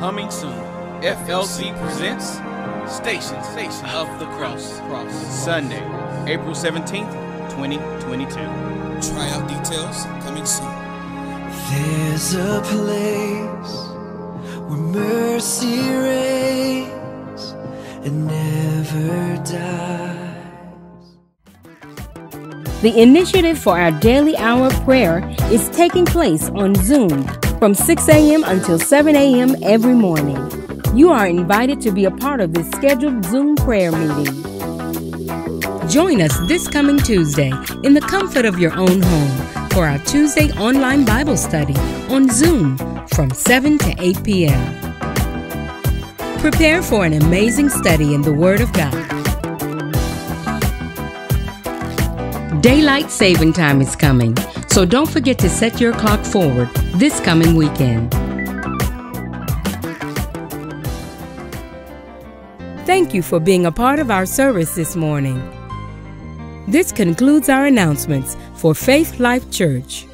Coming soon. FLC presents Station of the Cross. Sunday, April 17th, 2022. Tryout details coming soon. There's a place where mercy reigns and never dies. The initiative for our daily hour of prayer is taking place on Zoom from 6 a.m. until 7 a.m. every morning. You are invited to be a part of this scheduled Zoom prayer meeting. Join us this coming Tuesday in the comfort of your own home for our Tuesday online Bible study on Zoom from 7 to 8 p.m. Prepare for an amazing study in the Word of God. Daylight saving time is coming, so don't forget to set your clock forward this coming weekend. Thank you for being a part of our service this morning. This concludes our announcements for Faith Life Church.